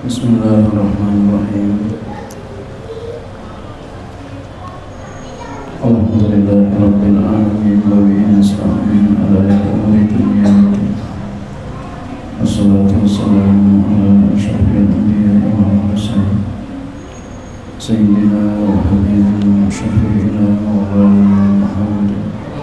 Bismillahirrahmanirrahim. Alhamdulillahirabbil alamin wa bihi nasta'in ala umuri dunya waddin. Wassalatu wassalamu ala asyrafil anbiya'i wal mursalin sayyidina wa habibina syafi'ina wa maulana Muhammad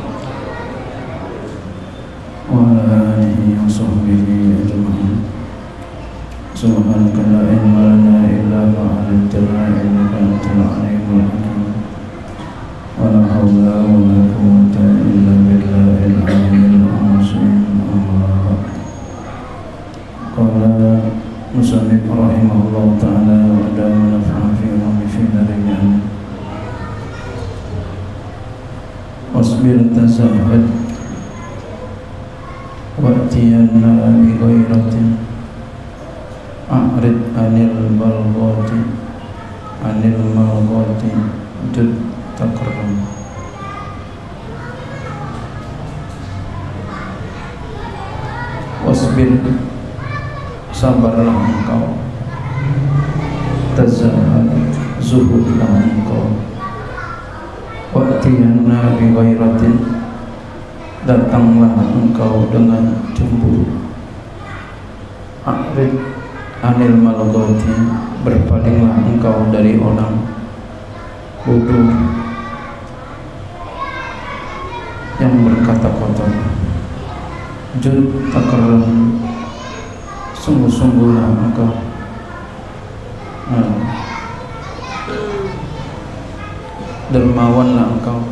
wa ala alihi wa sahbihi ajma'in. Subhanaka la ilma lana illa ma 'allamtana innaka antal alimul hakim. Wa la hawla wa la quwwata illa billahil aliyyil azim. Qala musannif rahimahullah ta'ala wa dama naf'a fi ummi fi darin. Wasbir tazahhad wa'tiyanna bi ghairatin a'rid anil balghati jud takarram. Wasbir, sabarlah engkau, tazahhad, zuhudlah engkau, wa'tiyanna bi ghairatin, datanglah engkau dengan cemburu, a'rid anil malghati, berpalinglah engkau dari orang bodoh yang berkata kotor. Jud takarram, sungguh-sungguhlah engkau dermawanlah engkau,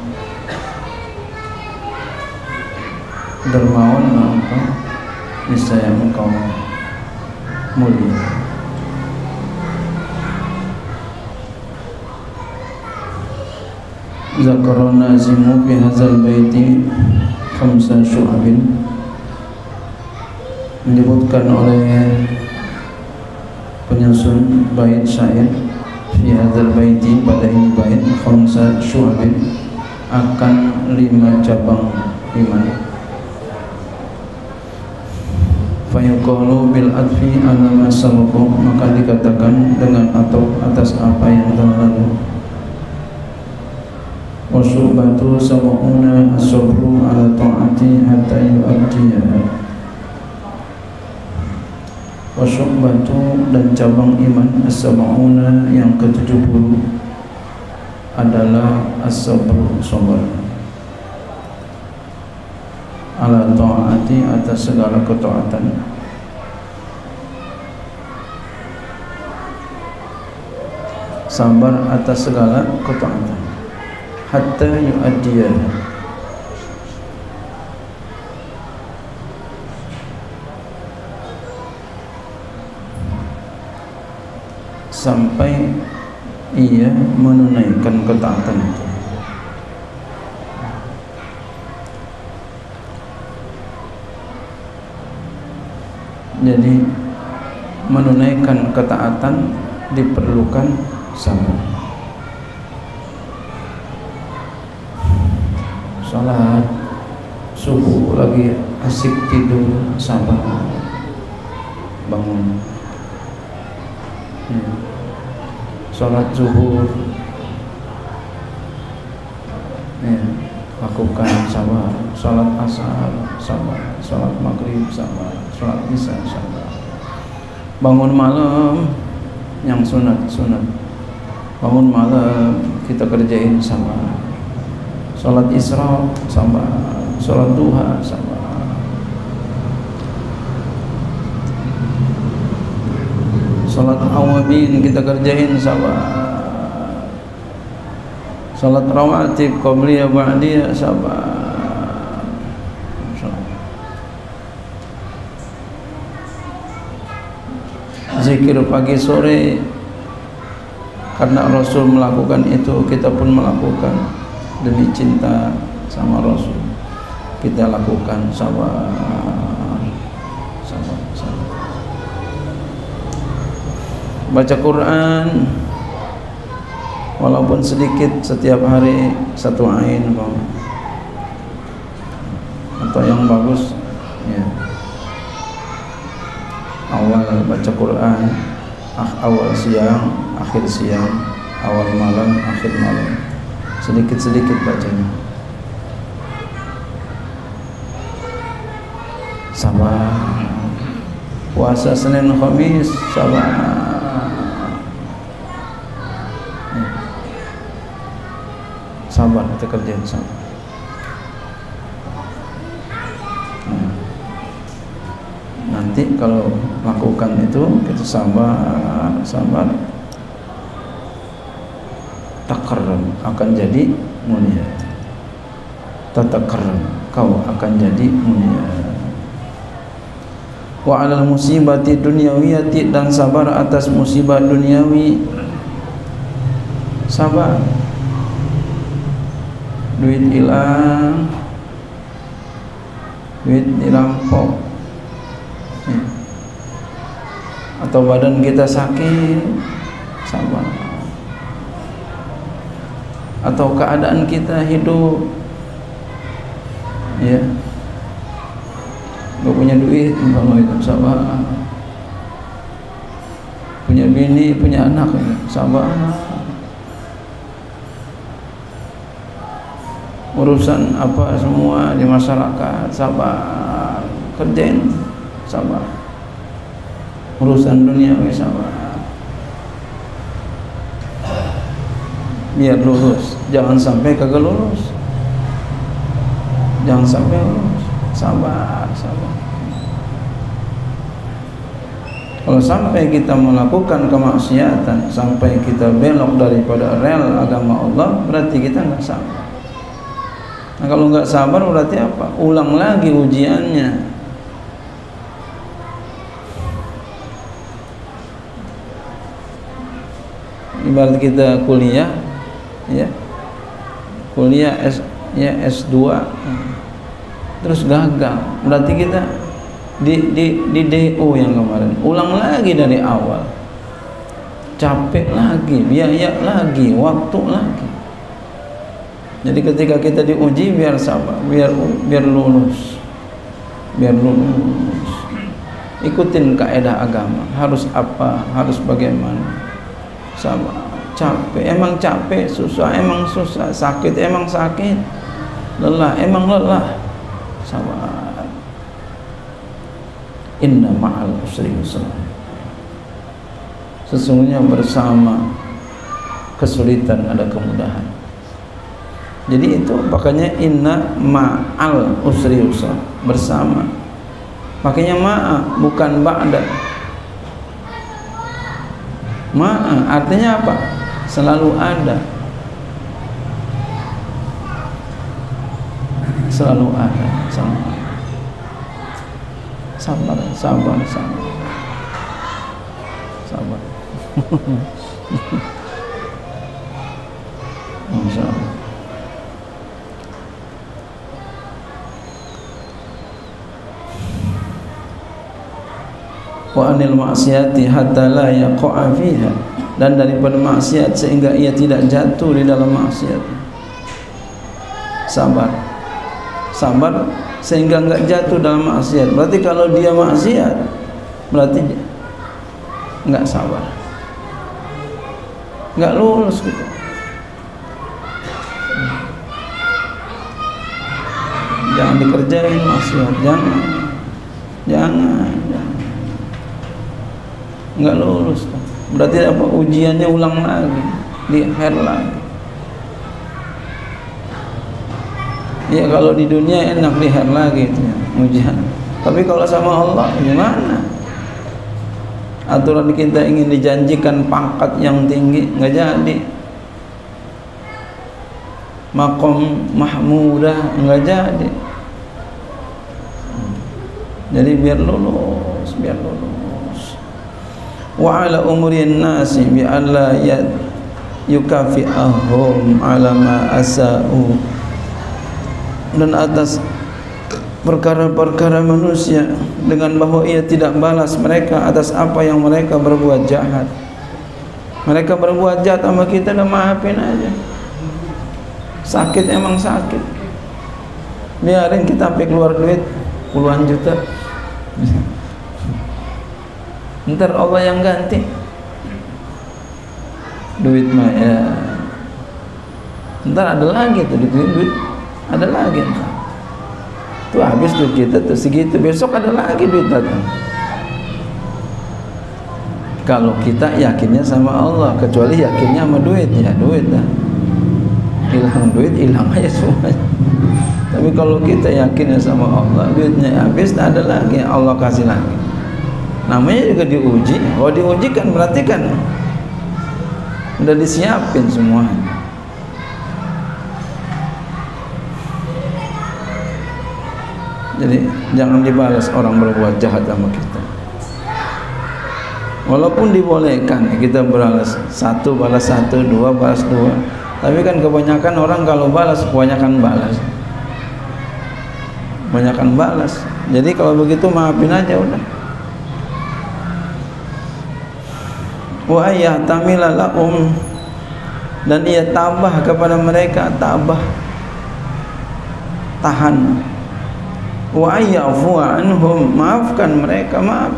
niscaya engkau mulia. Zakara nazimu fi hadzal baiti khamsa syu'abin, menyebutkan oleh penyusun bait syair fi hadzal baiti, pada ini bait, khamsa syu'abin, akan 5 cabang iman. Fayuqalu bil adfi ala ma sabaqa, maka dikatakan dengan atau atas apa yang telah lalu. Wasyubatu sab'una as-sabru ala ta'ati hatta yu'addiyaha. Wasyubatu, dan cabang iman, as-sab'una yang ke-70 adalah as-sabru, sabar, ala ta'ati, atas segala ketaatan, sabar atas segala ketaatan, hatta yu'addiya, sampai ia menunaikan ketaatan itu. Jadi menunaikan ketaatan diperlukan sabar. Salat subuh lagi asik tidur, sabar, bangun. Salat zuhur, lakukan, sabar. Salat asar, sabar. Salat maghrib, sabar. Salat isya, sabar. Bangun malam, yang sunat. Bangun malam kita kerjain, sabar. Salat isra, sabar. Salat duha, sabar. Salat awabin kita kerjain, sabar. Salat rawatib qabliyah ba'diyah, sabar. Zikir pagi sore, karena Rasul melakukan itu, kita pun melakukan demi cinta sama Rasul. Kita lakukan, sabar. Baca Quran walaupun sedikit, setiap hari 1 ain atau yang bagus ya, awal baca Quran awal siang, akhir siang, awal malam, akhir malam, sedikit-sedikit bacanya. Sabar. Puasa Senin Khamis, sabar. Sabar, kita kerjain sabar. Nanti kalau lakukan itu kita sabar, takarrum akan jadi mulia. Tatakarrum, kau akan jadi mulia. Wa 'alal musibati dunyawiyati, dan sabar atas musibah duniawi. Sabar. Duit hilang, duit dirampok, atau badan kita sakit, sabar. Atau keadaan kita hidup, ya, gak punya duit, kalau itu sabar. Punya bini, punya anak, sabar. Urusan apa semua di masyarakat, sabar, kerjain, sabar. Urusan dunia, sabar. Biar lulus, jangan sampai kagak lulus, jangan sampai lulus, sabar. Kalau sampai kita melakukan kemaksiatan, sampai kita belok daripada rel agama Allah, berarti kita nggak sabar. Nah, kalau nggak sabar berarti apa? Ulang lagi ujiannya. Ibarat kita kuliah, ya, kuliah S2, terus gagal, berarti kita di DO yang kemarin, ulang lagi dari awal, capek lagi, biaya lagi, waktu lagi. Jadi ketika kita diuji, biar sabar, biar lulus, ikutin kaidah agama, harus apa, harus bagaimana, sabar. Capek, emang capek, susah, emang susah, sakit, emang sakit, lelah, emang lelah, sabar. Inna ma'al usri yusra, sesungguhnya bersama kesulitan ada kemudahan. Jadi itu makanya inna ma'al usri yusra, bersama. Makanya ma'a bukan ba'da. Ma'a artinya apa? Selalu ada. Selalu ada, selalu ada. Sabar. Masya Allah. Wa anil ma'siyati hatta la yaqa'a fiha, dan daripada maksiat sehingga ia tidak jatuh di dalam maksiat. Sabar sehingga enggak jatuh dalam maksiat. Berarti kalau dia maksiat, berarti enggak sabar, enggak lulus gitu. Jangan dikerjain maksiat, jangan. Enggak lulus, berarti apa? Ujiannya ulang lagi, di akhir lagi. Ya kalau di dunia enak, di akhir lagi itu ya, ujian. Tapi kalau sama Allah gimana? Aturan kita ingin dijanjikan pangkat yang tinggi, nggak jadi. Maqam mahmudah nggak jadi. Jadi biar lulus. Wa ala umurin nasi bi alla yukafi'ahum ala ma asa'u, dan atas perkara-perkara manusia dengan bahwa ia tidak balas mereka atas apa yang mereka berbuat jahat. Mereka berbuat jahat sama kita, udah maafin aja. Sakit emang sakit, biarin kita sampai keluar duit puluhan juta, ntar Allah yang ganti. duit mah ya, ntar ada lagi tuh duit ada lagi tuh, habis duit kita tuh segitu, besok ada lagi duit datang. Kalau kita yakinnya sama Allah, kecuali yakinnya sama duit, ya duit lah, hilang duit hilang aja semuanya. Tapi kalau kita yakinnya sama Allah, duitnya habis ada lagi, Allah kasih lagi. Namanya juga diuji. Kalau diuji kan berarti kan udah disiapin semuanya. Jadi jangan dibalas orang berbuat jahat sama kita. Walaupun dibolehkan kita balas satu balas satu, dua balas dua, tapi kan kebanyakan orang kalau balas kebanyakan balas. Jadi kalau begitu maafin aja udah. Wa ayyatamila lahum, dan ia tabah kepada mereka, tabah tahan. Wa ayyafu anhum, maafkan mereka, maaf.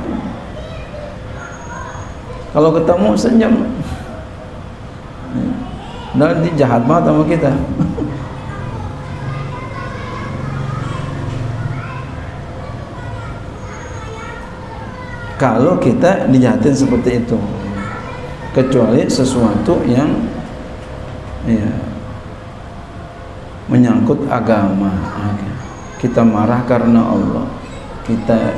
Kalau ketemu senyum, dan dia jahat banget sama kita. Kalau kita dijahatin seperti itu, kecuali sesuatu yang ya, menyangkut agama. Kita marah karena Allah, kita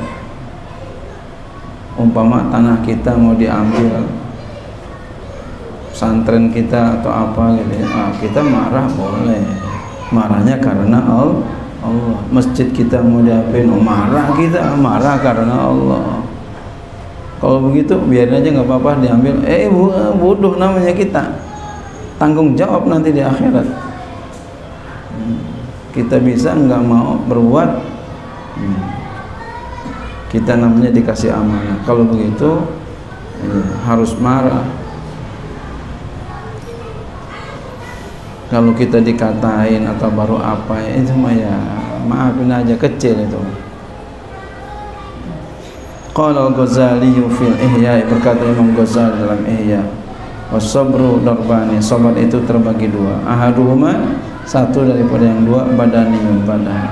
umpama tanah kita mau diambil, pesantren kita atau apa gitu ya, kita marah boleh, marahnya karena Allah. Masjid kita mau diapain, marah kita, marah karena Allah. Kalau begitu biarin aja, nggak apa-apa diambil. Bodoh namanya kita, tanggung jawab nanti di akhirat. Kita bisa nggak mau berbuat, kita namanya dikasih amanah. Kalau begitu harus marah. Kalau kita dikatain atau baru apa ya, itu mah ya maafin aja, kecil itu. Qala al-Ghazali fil Ihya, berkata Imam Ghazali dalam Ihya, was-sabru darbani, sabar itu terbagi dua. Ahaduhuma, satu daripada yang dua, badani badan.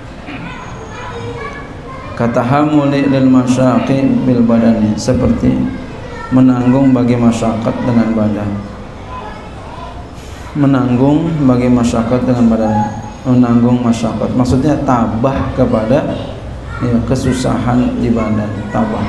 Kata hamuli lil masyaqi bil badani, seperti menanggung bagi masyarakat dengan badan. Menanggung bagi masyarakat dengan badan, menanggung masyarakat, maksudnya tabah kepada ya, kesusahan di badan, tabah.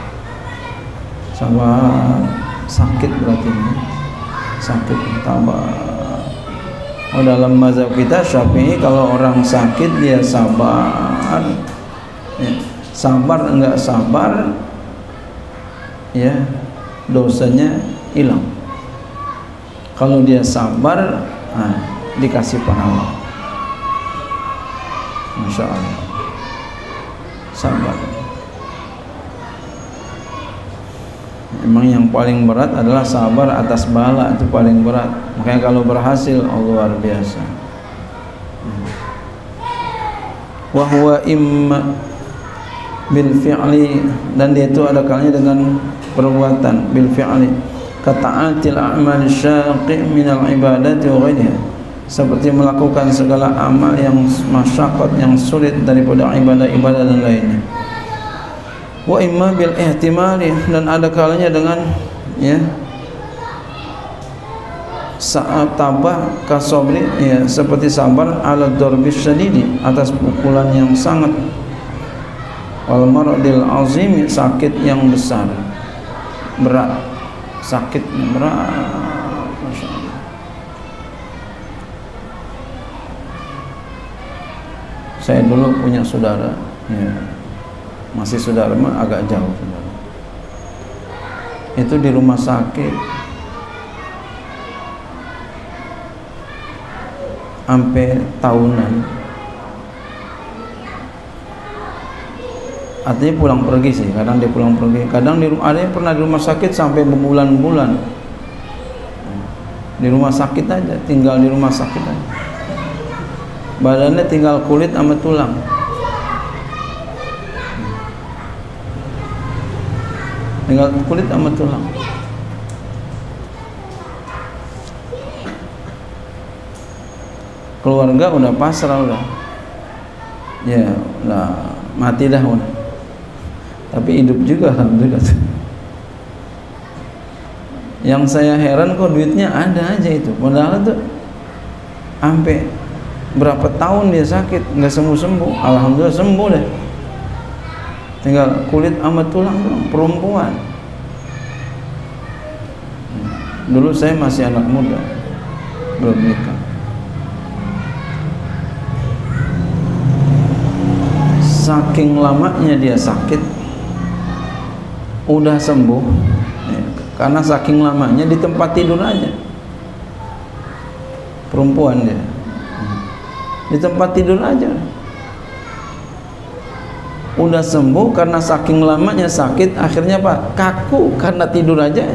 Sabar, sakit berarti ini, sakit, tabah. Oh, dalam mazhab kita Syafi'i, kalau orang sakit dia sabar, ya, sabar enggak sabar, ya dosanya hilang. Kalau dia sabar, dikasih pahala. Masya Allah, sabar. Memang yang paling berat adalah sabar atas bala, itu paling berat. Makanya kalau berhasil, luar biasa. Wa huwa imma bil fi'li, dan dia itu ada kalanya dengan perbuatan, bil fi'li, kata'atil a'mal syaqi minal ibadati wa ghairiha, seperti melakukan segala amal yang masyaqqat, yang sulit daripada ibadah-ibadah dan lainnya. Wa imma bil ihtimali, dan ada kalanya dengan ya saat tabah kasobri, ya seperti sabar ala darbis syadidi, atas pukulan yang sangat, wal maradil azim, sakit yang besar, berat, sakit berat. Masya Allah. Saya dulu punya saudara, ya masih saudara mah agak jauh, saudara. Itu di rumah sakit sampai tahunan, artinya pulang pergi sih, kadang dia pulang pergi, kadang di rumah, ada yang pernah di rumah sakit sampai berbulan-bulan di rumah sakit aja, tinggal di rumah sakit aja, badannya tinggal kulit sama tulang. Tinggal kulit sama tulang. keluarga udah pasrah, udah ya udah mati dah udah. Tapi hidup juga alhamdulillah. Yang saya heran kok duitnya ada aja itu, padahal tuh sampai berapa tahun dia sakit nggak sembuh-sembuh. Alhamdulillah sembuh deh, tinggal kulit sama tulang dong. Perempuan, dulu saya masih anak muda, belum nikah. Saking lamanya dia sakit, udah sembuh ya, karena saking lamanya di tempat tidur aja. Perempuan dia di tempat tidur aja, udah sembuh karena saking lamanya sakit. Akhirnya apa? Kaku karena tidur aja.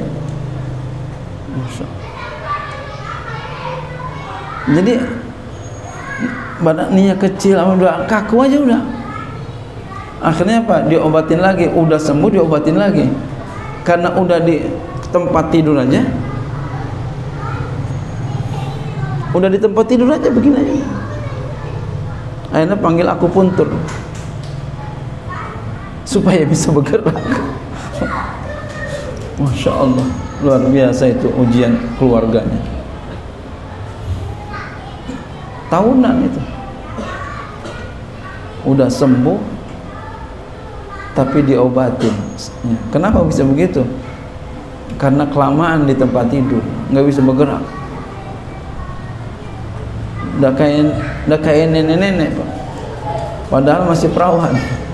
Jadi badannya kecil, udah kaku aja udah. Akhirnya apa? Diobatin lagi, udah sembuh diobatin lagi. Karena udah di tempat tidur aja. Udah di tempat tidur aja begini aja. Akhirnya panggil akupuntur supaya bisa bergerak. Masya Allah, luar biasa itu ujian keluarganya. Tahunan itu. Udah sembuh tapi diobatin. Kenapa bisa begitu? Karena kelamaan di tempat tidur, nggak bisa bergerak. Udah kayak nenek-nenek, Pak. Padahal masih perawan.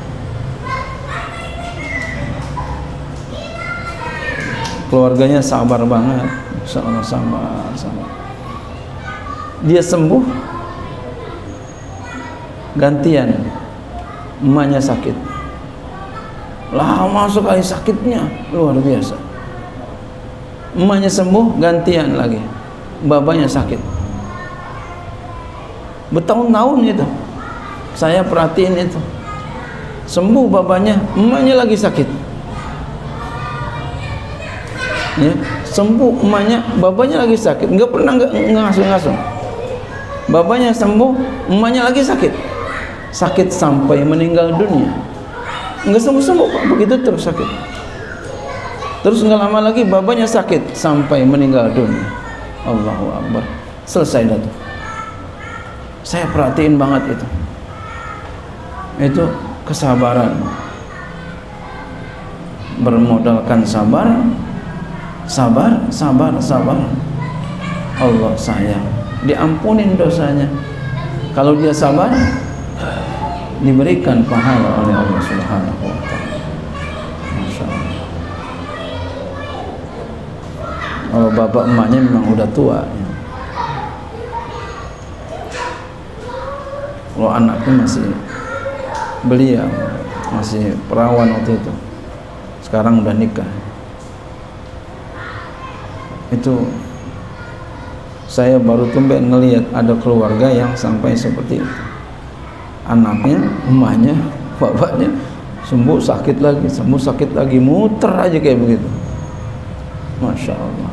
Keluarganya sabar banget, sabar. Dia sembuh, gantian emaknya sakit. Lama sekali sakitnya, luar biasa. Emaknya sembuh, gantian lagi babanya sakit. Bertahun-tahun itu saya perhatiin itu. Sembuh babanya, emaknya lagi sakit ya. Sembuh emaknya, babanya lagi sakit. Nggak pernah ngasuh-ngasuh. Babanya sembuh, emaknya lagi sakit. Sakit sampai meninggal dunia. Nggak sembuh-sembuh, Pak. Begitu terus sakit. Terus nggak lama lagi babanya sakit sampai meninggal dunia. Allahu Akbar. Selesai dah. Saya perhatiin banget itu. Itu kesabaran. Bermodalkan sabar. Allah sayang, diampunin dosanya. Kalau dia sabar, diberikan pahala oleh Allah Subhanahu wa taala. Masya Allah. Kalau bapak emaknya memang udah tua ya. Kalau anaknya masih belia, masih perawan waktu itu. Sekarang udah nikah. Itu saya baru tumben ngelihat ada keluarga yang sampai seperti itu. Anaknya, emaknya, bapaknya sembuh sakit lagi, muter aja kayak begitu. Masya Allah.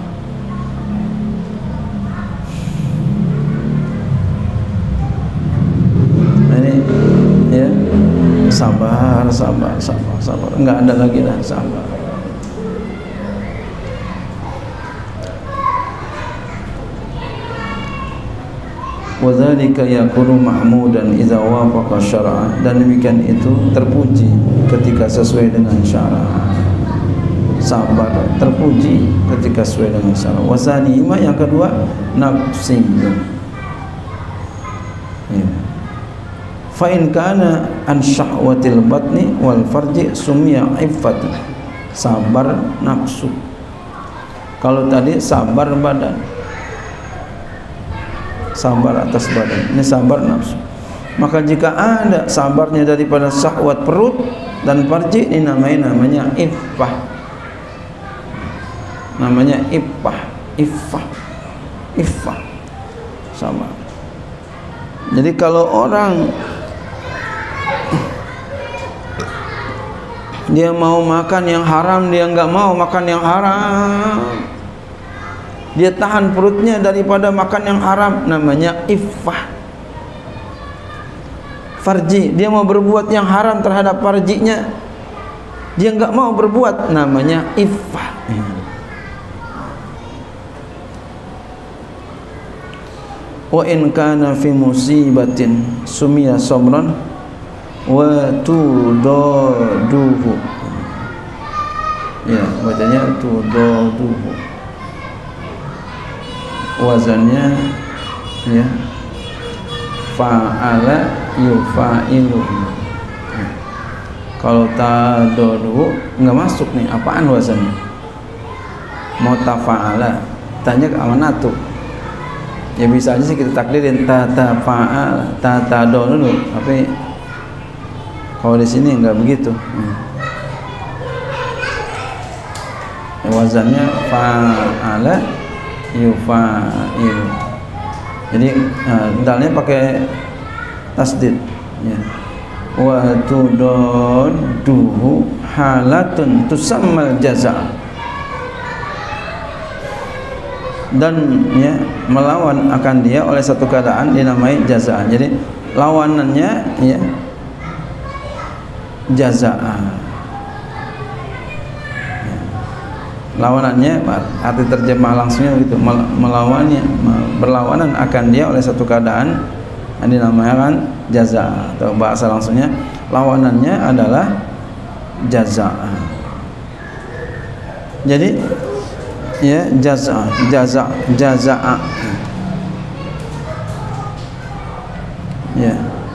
Ini ya, sabar. Enggak ada lagi dah, sabar. Wadzalika yakunu mahmudan idza wafaqa syar'a, dan demikian itu terpuji ketika sesuai dengan syara'. Sabar terpuji ketika sesuai dengan syara'. Wasanima, yang kedua, nafsi. Ya. Fa in kana an syahwatil batni wal farji summiya iffat. Sabar nafsu. Kalau tadi sabar badan, sabar atas badan, ini sabar nafsu. Maka jika ada sabarnya daripada syahwat perut dan farji, ini namanya iffah. Namanya iffah. Sabar. Jadi kalau orang dia mau makan yang haram, dia nggak mau makan yang haram, dia tahan perutnya daripada makan yang haram, namanya iffah. farji, dia mau berbuat yang haram terhadap farjinya, dia enggak mau berbuat, namanya iffah. Wa in kana fi musibatin sumiya sabran wa tudaduhu. Ya, bacanya tudaduhu. Wazannya ya fa'ala yufa'ilu. Kalau tadodu nggak masuk nih, apaan wazannya? Mau tafa'ala, tanya ke amanatu. Ya bisa aja sih kita takdirin tatafa'al, tatadodu, tapi kalau di sini nggak begitu. Ya, wazannya fa'ala yufa'ilu. Jadi dalnya pakai tasdid ya. Wa tudadduhu halatun tusammal jaza'. Dan ya melawan akan dia oleh satu keadaan dinamai jazaan. Jadi lawanannya ya jazaan. Lawanannya arti terjemah langsungnya begitu, melawannya, berlawanan akan dia oleh satu keadaan yang dinamakan jaza, atau bahasa langsungnya lawanannya adalah jaza. Jadi ya jaza ya.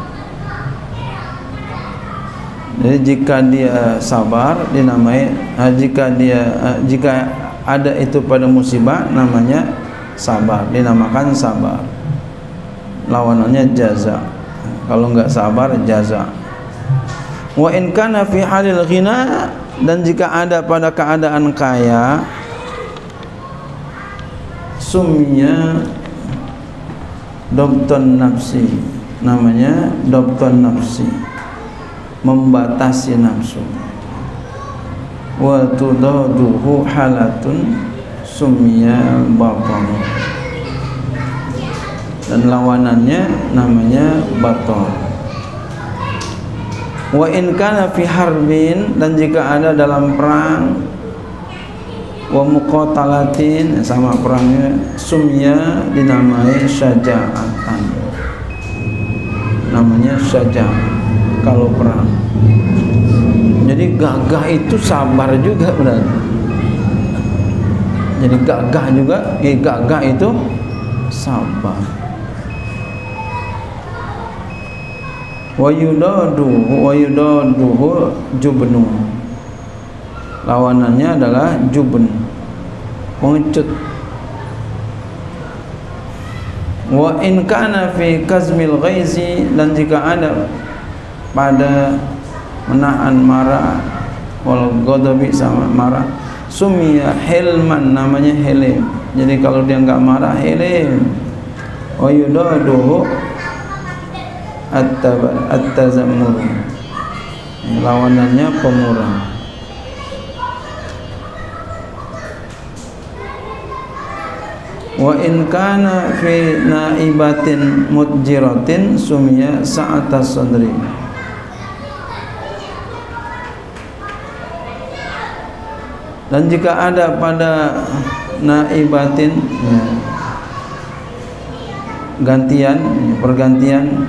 Jadi jika dia sabar dinamai, jika ada itu pada musibah namanya sabar, dinamakan sabar. Lawanannya jaza. Kalau enggak sabar jaza. Wa in kana fi halil ghina, dan jika ada pada keadaan kaya, sumnya dobton nafsi, namanya dobton nafsi, membatasi nafsu. Wa tudaduhu halatun sumya batal, dan lawanannya namanya batal. Wa in kana fi harbin, dan jika ada dalam perang, wa muqatalatin, sama perangnya, sumya dinamai syaja'atan, namanya syaja'ah kalau perang. Jadi gagah itu sabar juga berarti. Jadi gagah juga, gagah itu sabar. Wa yudaduhu jubnu, lawanannya adalah jubn, pengecut. Wa in kana fi kazmil ghaizi, dan jika ada pada menahan marah, wal ghadabi, sama marah, sumia hilman, namanya hilim. Jadi kalau dia enggak marah hilim. Wa yudaduhu at-tazammur, lawanannya pemurah. Wa in kana fi naibatin mudjiratin sumya sa'atas sadri, dan jika ada pada naibatin ya, gantian, pergantian,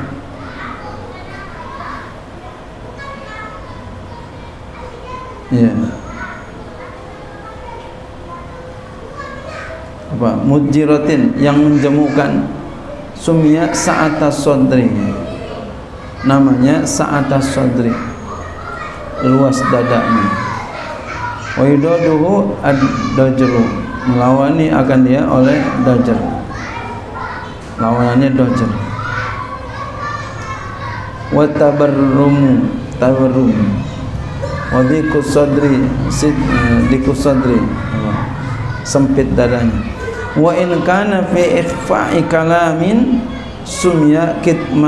ya apa, mudjiratin, yang menjemukan, sumya sa'atas sadri, namanya sa'atas sadri, luas dadanya. Wa yudaduhu ad-dajru, melawani akan dia oleh dajr, lawanannya dajr. Wa tabarrum, wa dhiqus sadri, dhiqus sadri, sempit dadanya. Wa in kana fi ikhfa'i kalamin sumya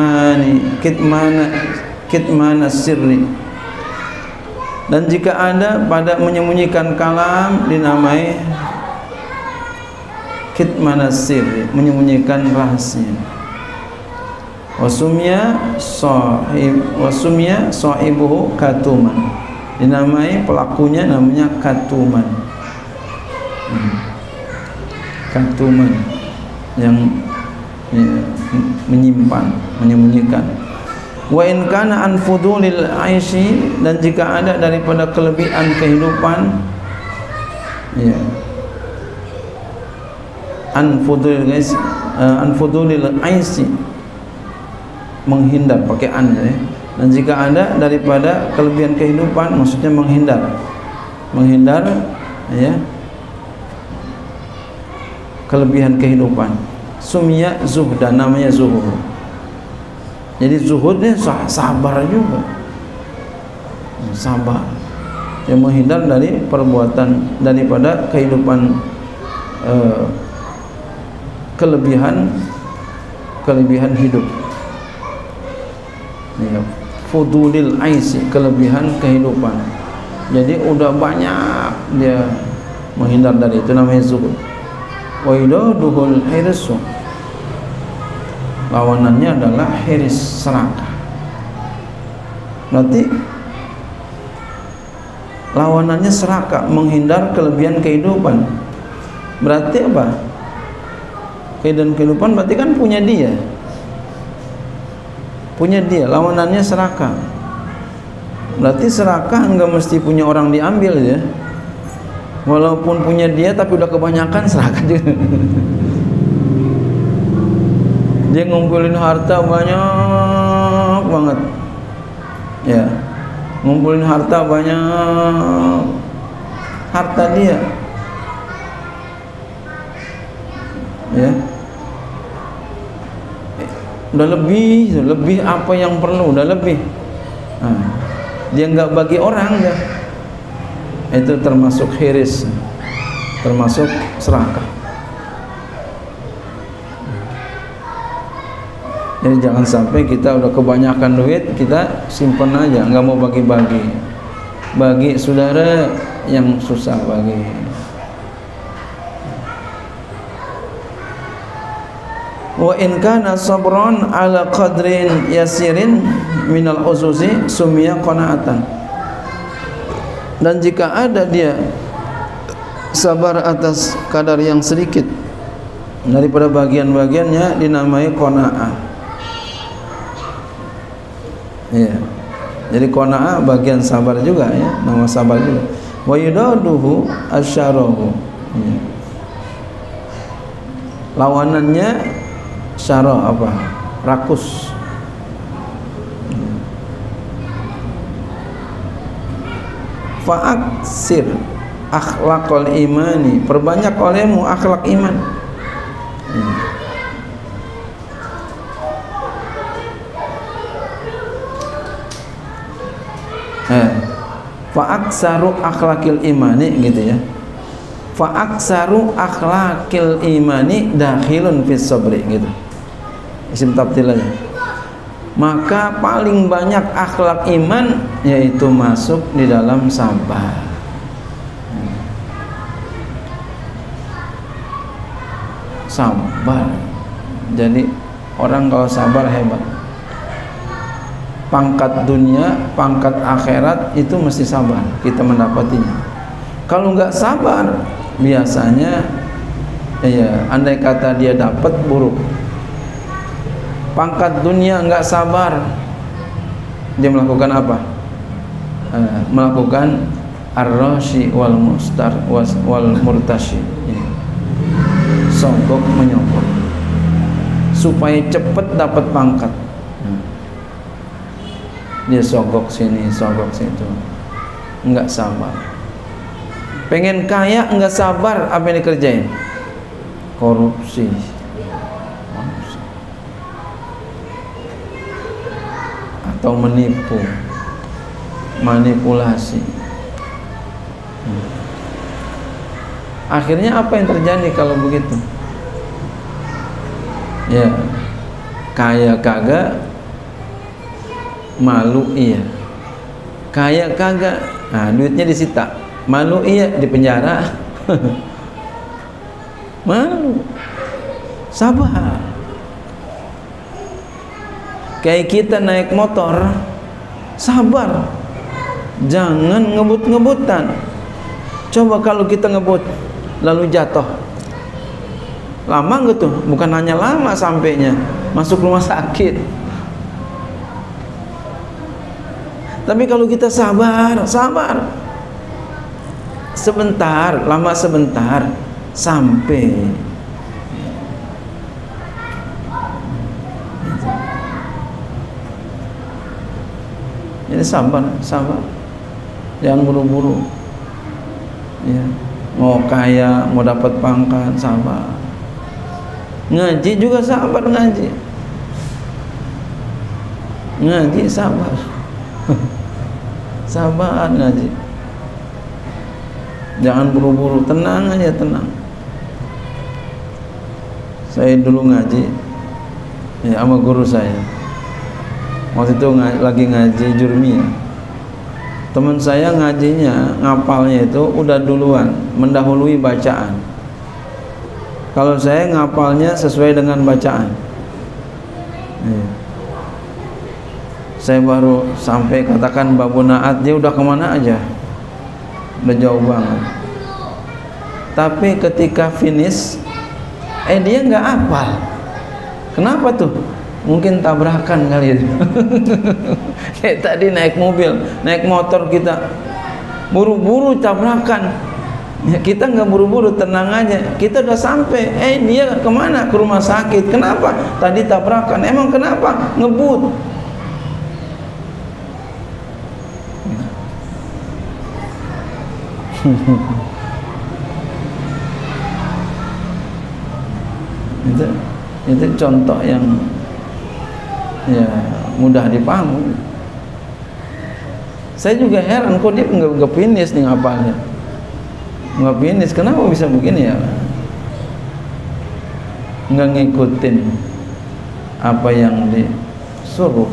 kitmana sirri, dan jika ada pada menyembunyikan kalam dinamai kitmana sirri, menyembunyikan rahasia. wasumya sahibuhu katuman, dinamai pelakunya namanya katuman. Katuman yang menyimpan, menyembunyikan. Wa in kana an fudulil aishi, dan jika ada daripada kelebihan kehidupan, ya, an fudulil aishi, menghindar pakai an, ya. Dan jika ada daripada kelebihan kehidupan, maksudnya menghindar, ya, kelebihan kehidupan. Sumya zuhdan, namanya zuhud. Jadi zuhudnya sabar juga, sabar, yang menghindar dari perbuatan, daripada kehidupan, kelebihan hidup, ya, fudulil aisi, kelebihan kehidupan. Jadi udah banyak dia menghindar dari itu, namanya zuhud. Wa idaduhul hirsu, lawanannya adalah hiris, serakah. Berarti lawanannya serakah, menghindar kelebihan kehidupan. Berarti apa? Kehidupan berarti kan punya dia, lawanannya serakah. Berarti serakah enggak mesti punya orang diambil, ya. Walaupun punya dia tapi udah kebanyakan, serakah juga. Dia ngumpulin harta banyak banget, ya, ngumpulin harta banyak, harta dia, ya, udah lebih apa yang perlu, udah lebih. Nah, dia nggak bagi orang, dah. Itu termasuk hiris, termasuk serakah. Jadi jangan sampai kita udah kebanyakan duit, kita simpen aja, nggak mau bagi-bagi. Bagi saudara yang susah, bagi. Wa in kana sabran ala qadrin yasirin minal uzuzi sumya qanaatan. Dan jika ada dia sabar atas kadar yang sedikit daripada bagian-bagiannya, dinamai qanaah. Ya. Jadi qanaah bagian sabar juga, ya, nama sabar juga. Wa yudaduhu asyarahu. Ya. Lawanannya syarah apa? Rakus. Fa'aksir akhlaqal imani, perbanyak olehmu akhlak iman. Fa'aksaru akhlaqil imani, gitu ya. Fa'aksaru akhlaqil imani dakhilun fis sabri, gitu. Isim tabdil aja. Maka paling banyak akhlak iman yaitu masuk di dalam sabar. Sabar. Jadi orang kalau sabar hebat. Pangkat dunia, pangkat akhirat itu mesti sabar kita mendapatinya. Kalau nggak sabar, biasanya ya andai kata dia dapat, buruk. Pangkat dunia enggak sabar, dia melakukan apa? Melakukan ar-rashi wal mustar wal murtashi, sogok menyogok supaya cepat dapat pangkat. Dia sogok sini, sogok situ, enggak sabar. Pengen kaya enggak sabar, apa yang dikerjain? Korupsi. Atau menipu, manipulasi. Akhirnya apa yang terjadi kalau begitu? Ya, kaya kagak, malu iya. Kaya kagak, nah duitnya disita. Malu iya, di penjara. Malu. Sabar. Kayak kita naik motor, sabar, jangan ngebut-ngebutan. Coba kalau kita ngebut lalu jatuh, lama nggak tuh? Bukan hanya lama sampainya, masuk rumah sakit. Tapi kalau kita sabar, sebentar, lama sebentar sampai. Jadi sabar, jangan buru-buru. Ya, mau kaya, mau dapat pangkat, sabar. Ngaji juga sabar, ngaji sabar. Sabar ngaji. Jangan buru-buru, tenang aja, tenang. Saya dulu ngaji ya sama guru saya. Waktu itu lagi ngaji Jurmiyah. Teman saya ngajinya, ngapalnya itu udah duluan, mendahului bacaan. Kalau saya ngapalnya sesuai dengan bacaan. Saya baru sampai katakan babu naat, dia udah kemana aja, udah jauh banget. Tapi ketika finish, dia nggak hafal. Kenapa tuh? Mungkin tabrakan kali itu. Kayak tadi naik mobil, naik motor kita buru-buru tabrakan. Ya, kita nggak buru-buru, tenang aja. Kita udah sampai. Dia kemana? Ke rumah sakit. Kenapa? Tadi tabrakan. Emang kenapa? Ngebut. Itu contoh yang ya mudah dipahami. Saya juga heran kok dia nggak finish nih ngapalnya, nggak finish. Kenapa bisa begini ya? Nggak ngikutin apa yang disuruh.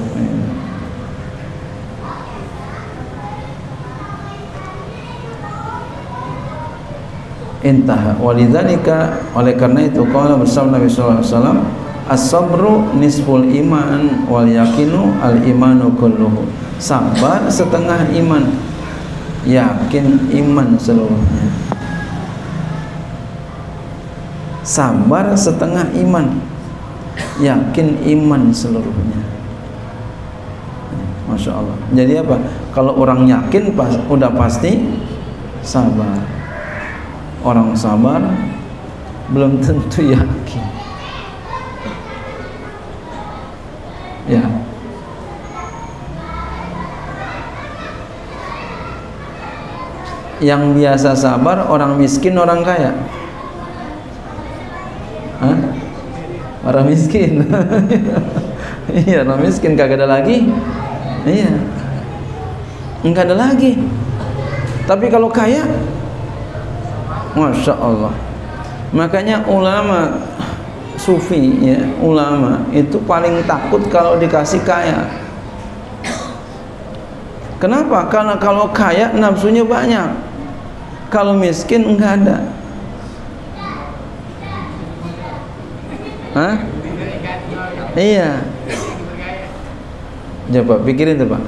Intah. Walidzalika, oleh karena itu qala bersabda Nabi sallallahu alaihi wasallam, as-sabru nisful iman wal yakinu al imanu kulluhu. Sabar setengah iman, yakin iman seluruhnya. Sabar setengah iman, yakin iman seluruhnya. Masya Allah. Jadi apa? Kalau orang yakin udah pasti sabar. Orang sabar belum tentu yakin. Ya. Yang biasa sabar orang miskin, orang kaya. Hah? Orang miskin. Iya, orang miskin kagak ada lagi. Iya. Enggak ada lagi. Tapi kalau kaya, Masya Allah. Makanya ulama sufi ya, ulama itu paling takut kalau dikasih kaya. Kenapa? Karena kalau kaya nafsunya banyak, kalau miskin enggak ada. Hah? Iya. Coba pikirin tuh Pak.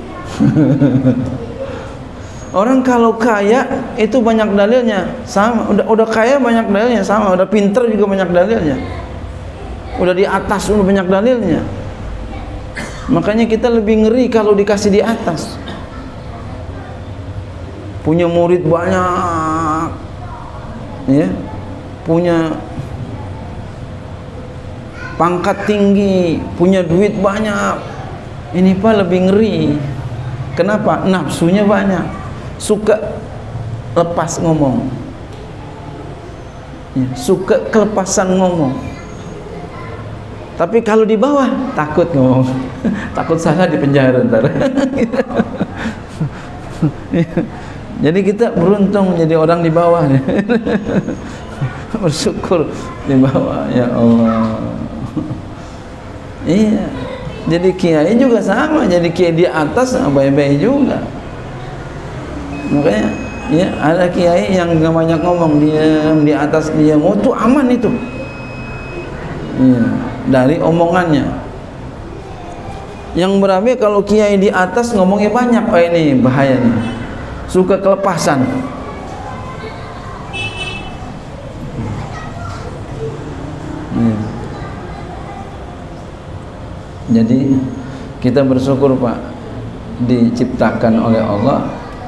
Orang kalau kaya itu banyak dalilnya, sama. Udah kaya banyak dalilnya, sama. Udah pinter juga banyak dalilnya. Udah di atas udah banyak dalilnya. Makanya kita lebih ngeri kalau dikasih di atas. Punya murid banyak, ya, punya pangkat tinggi, punya duit banyak. Ini Pak lebih ngeri. Kenapa? Nafsunya banyak. Suka lepas ngomong ya, suka kelepasan ngomong. Tapi kalau di bawah takut ngomong. Takut salah di penjara ntar. Jadi kita beruntung jadi orang di bawah. Bersyukur di bawah, ya Allah. Iya. Jadi kiai juga sama, jadi kiai di atas baik-baik juga. Makanya ya ada kiai yang nggak banyak ngomong, diam di atas, diam. Oh itu aman itu ya, dari omongannya. Yang berabe kalau kiai di atas ngomongnya banyak, oh ini bahaya nih, suka kelepasan. Jadi kita bersyukur Pak, diciptakan oleh Allah,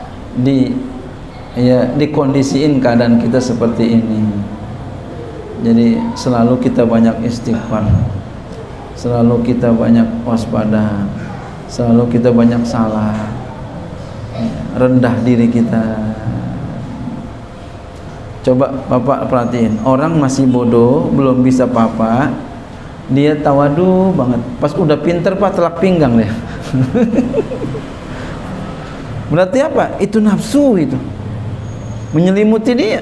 dikondisiin keadaan kita seperti ini. Jadi selalu kita banyak istighfar, selalu kita banyak waspada, selalu kita banyak salah, rendah diri kita. Coba Bapak perhatiin, orang masih bodoh, belum bisa apa-apa, dia tawadu banget. Pas udah pinter Pak, telak pinggang deh. Berarti apa? Itu nafsu itu menyelimuti dia.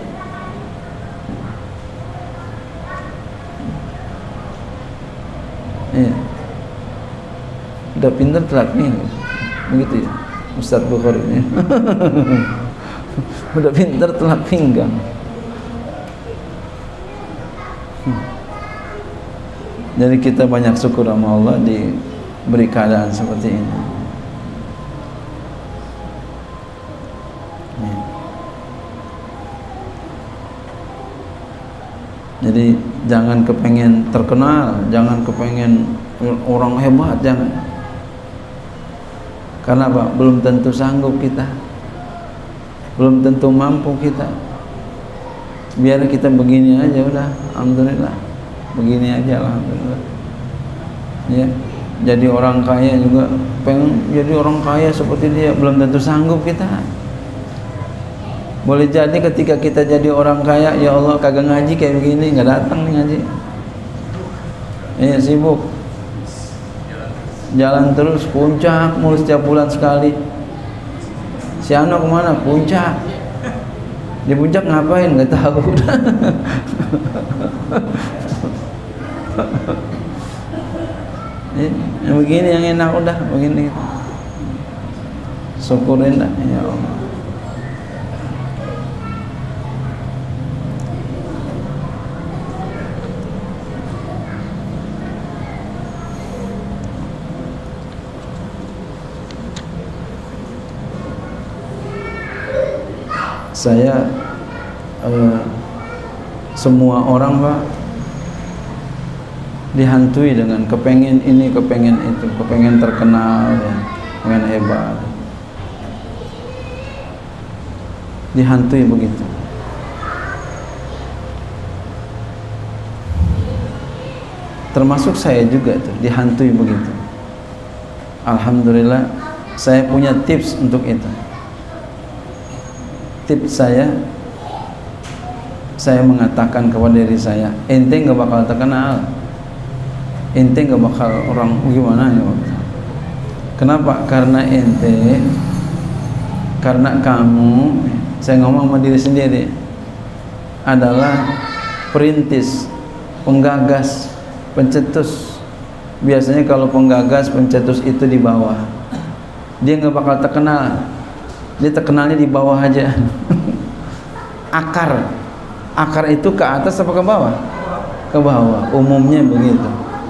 Iya. Udah pinter telak pinggang. Begitu ya Ustadz Bukhari ini. Udah pinter telak pinggang. Jadi kita banyak syukur sama Allah diberi keadaan seperti ini. Jadi jangan kepengen terkenal, jangan kepengen orang hebat, jangan. Karena apa? Belum tentu sanggup kita, belum tentu mampu kita. Biar kita begini aja udah, alhamdulillah. Begini aja alhamdulillah. Ya, jadi orang kaya juga pengen jadi orang kaya seperti dia, belum tentu sanggup kita. Boleh jadi ketika kita jadi orang kaya, ya Allah kagak ngaji kayak begini, nggak datang nih ngaji. Sibuk jalan terus, puncak mulu setiap bulan sekali. Si Ano kemana? Puncak. Di puncak ngapain? Nggak tahu. Yang begini yang enak udah begini. Syukurin dah ya Allah. Saya semua orang Pak dihantui dengan kepengen ini, kepengen itu, kepengen terkenal, ya, kepengen hebat, dihantui begitu. Termasuk saya juga tuh dihantui begitu. Alhamdulillah saya punya tips untuk itu. Tips saya mengatakan kepada diri saya, ente nggak bakal terkenal, ente nggak bakal orang gimana ya. Kenapa? Karena ente, karena kamu, saya ngomong sama diri sendiri, adalah perintis, penggagas, pencetus. Biasanya kalau penggagas, pencetus itu di bawah, dia nggak bakal terkenal. Dia terkenalnya di bawah aja. Akar itu ke atas apa ke bawah? Ke bawah. Umumnya begitu.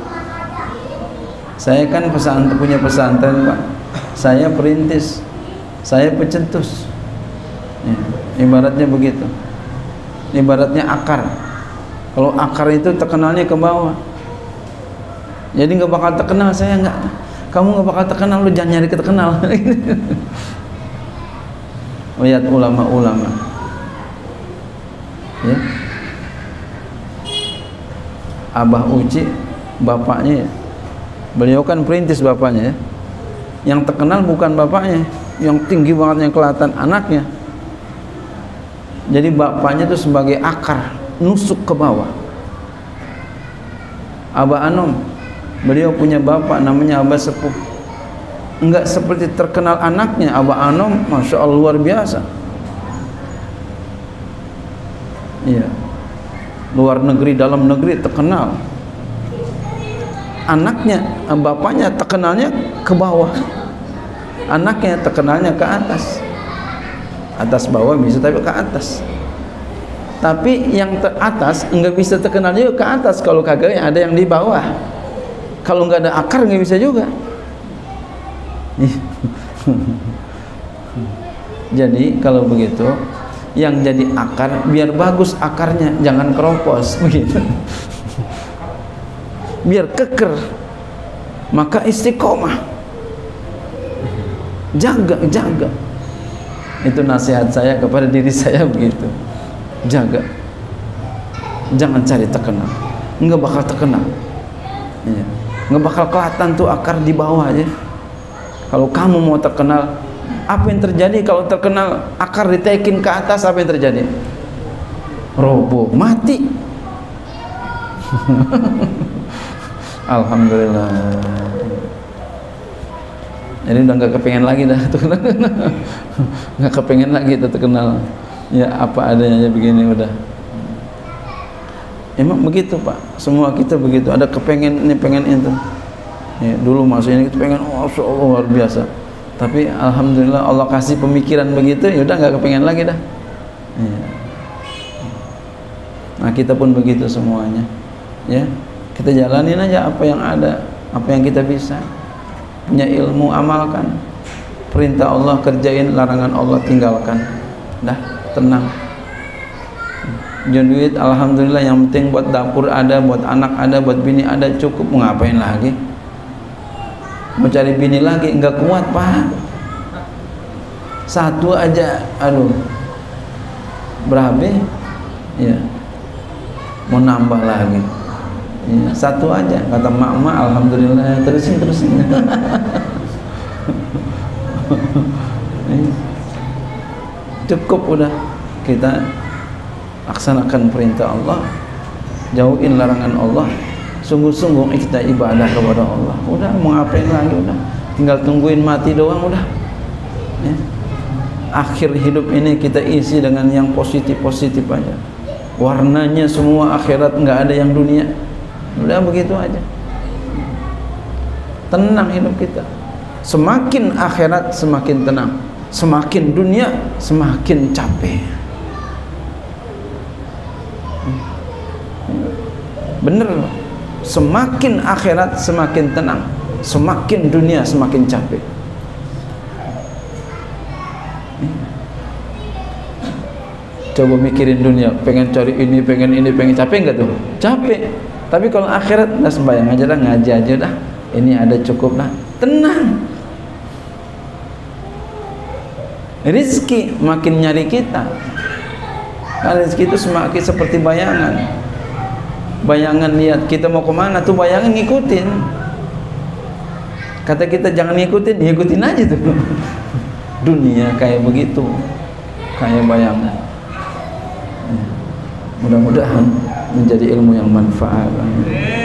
Saya kan punya pesantren Pak. Saya perintis, saya pencetus. Ya, ibaratnya begitu. Ibaratnya akar. Kalau akar itu terkenalnya ke bawah. Jadi nggak bakal terkenal saya nggak. Kamu nggak bakal terkenal, lu jangan nyari terkenal. Lihat ulama-ulama, ya. Abah Uci, bapaknya, beliau kan perintis bapaknya, ya. Yang terkenal bukan bapaknya, yang tinggi banget yang kelihatan anaknya. Jadi bapaknya itu sebagai akar, nusuk ke bawah. Abah Anom, beliau punya bapak namanya Abah Sepuh. Enggak seperti terkenal anaknya. Abah Anom, Masya Allah luar biasa. Iya, luar negeri, dalam negeri terkenal. Anaknya, bapaknya terkenalnya ke bawah, anaknya terkenalnya ke atas. Atas bawah bisa, tapi ke atas. Tapi yang atas enggak bisa terkenal juga ke atas kalau kagak ada yang di bawah. Kalau enggak ada akar enggak bisa juga. Jadi kalau begitu, yang jadi akar biar bagus akarnya, jangan keropos begitu. Biar keker, maka istiqomah. Jaga. Itu nasihat saya kepada diri saya begitu. Jaga. Jangan cari terkenal. Enggak bakal terkenal. Iya. Enggak bakal kelihatan tuh akar di bawah aja. Kalau kamu mau terkenal, apa yang terjadi kalau terkenal akar ditekin ke atas, apa yang terjadi? Roboh, mati. Alhamdulillah. Jadi udah nggak kepengen lagi dah tuh, nggak kepengen lagi terkenal. Ya apa adanya begini udah. Emang begitu Pak, semua kita begitu. Ada kepengen ini, pengen itu. Ya, dulu masih ini kita pengen, oh Allah luar biasa. Tapi alhamdulillah Allah kasih pemikiran begitu, ya udah nggak kepengen lagi dah. Ya. Nah kita pun begitu semuanya. Ya, kita jalanin aja apa yang ada, apa yang kita bisa. Punya ilmu amalkan, perintah Allah kerjain, larangan Allah tinggalkan. Dah tenang. Jangan duit alhamdulillah, yang penting buat dapur ada, buat anak ada, buat bini ada, cukup. Mau ngapain lagi? Mau cari bini lagi enggak kuat Pak. Satu aja, aduh berabe ya, mau nambah lagi ya, satu aja kata mak-mak alhamdulillah, terusin cukup udah. Kita laksanakan perintah Allah, jauhin larangan Allah, sungguh-sungguh kita ibadah kepada Allah. Udah mau ngapain lagi, udah tinggal tungguin mati doang udah ya. Akhir hidup ini kita isi dengan yang positif-positif aja, warnanya semua akhirat, nggak ada yang dunia. Udah begitu aja, tenang hidup kita. Semakin akhirat semakin tenang, semakin dunia semakin capek. Bener loh, semakin akhirat semakin tenang, semakin dunia semakin capek. Coba mikirin dunia, pengen cari ini, pengen capek nggak tuh? Capek. Tapi kalau akhirat, nah sembahyang aja dah, ngaji aja dah, ini ada cukup lah, tenang. Rizki makin nyari kita. Karena rizki itu semakin seperti bayangan. Bayangan lihat kita mau kemana tuh, bayangan ngikutin. Kata kita jangan ngikutin aja tuh. Dunia kayak begitu, kayak bayangan. Mudah-mudahan menjadi ilmu yang manfaat.